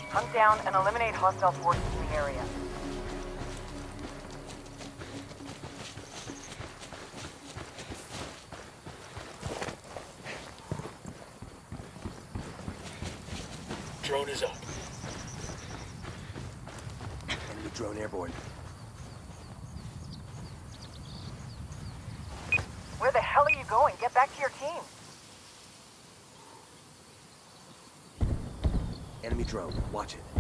Hunt down and eliminate hostile forces in the area. Drone is up. Enemy drone airborne. Where the hell are you going? Get back to your team. Enemy drone. Watch it.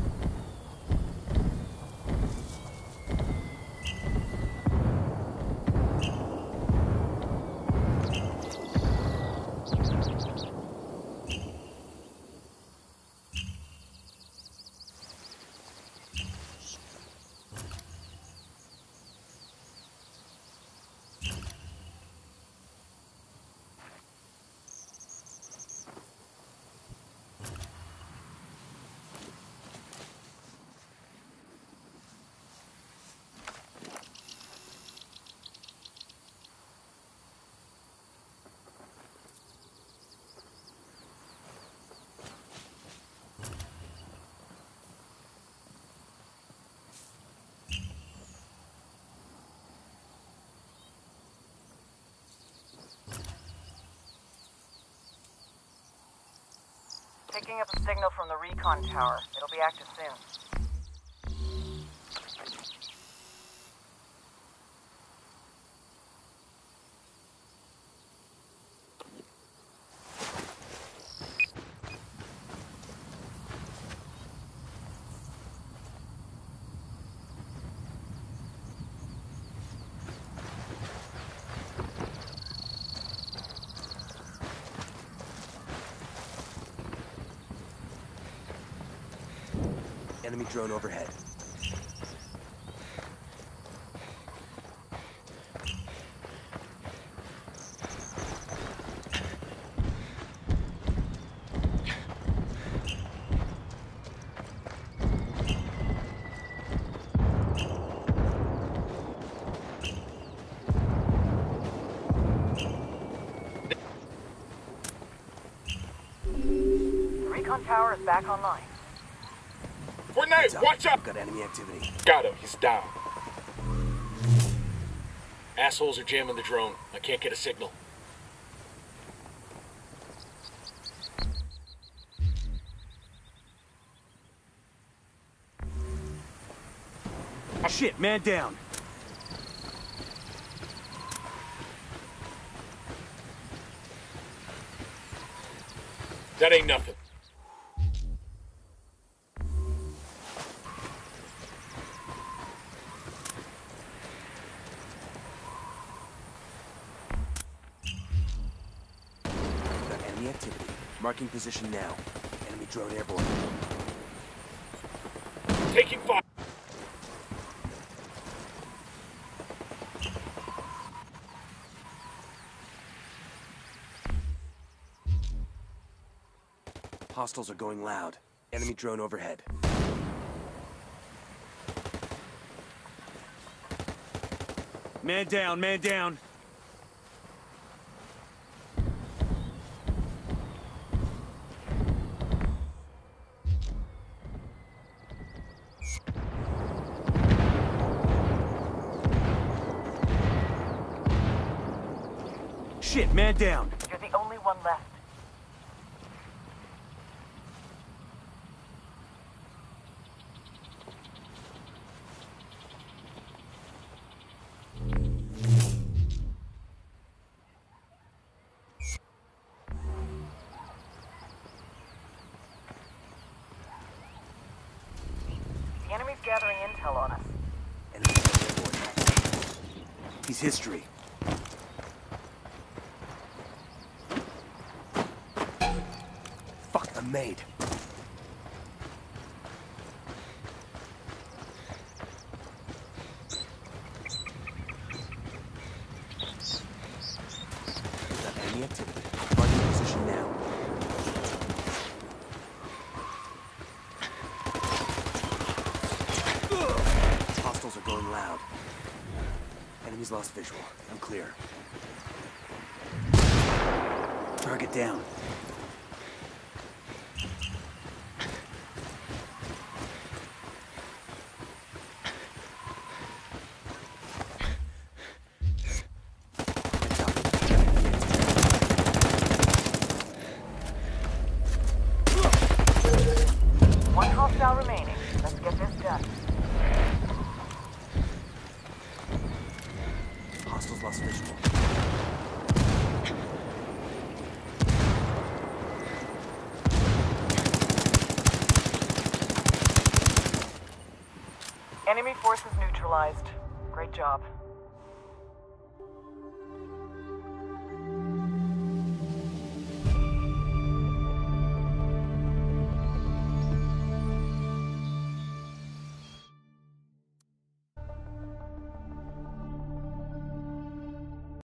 Picking up a signal from the Recon tower. It'll be active soon. Enemy drone overhead. The Recon tower is back online. Grenade! Watch out! Got enemy activity. Got him. He's down. Assholes are jamming the drone. I can't get a signal. Shit, man down. That ain't nothing. Activity. Marking position now. Enemy drone airborne. Taking fire. Hostiles are going loud. Enemy drone overhead. Man down, man down. Shit, man down. You're the only one left. The enemy's gathering intel on us. Enemy airborne. He's history. Fuck, I'm made. Got enemy activity. Marking position now. Hostiles are going loud. Enemy's lost visual. I'm clear. Target down. Hostiles lost visual. Enemy forces neutralized. Great job.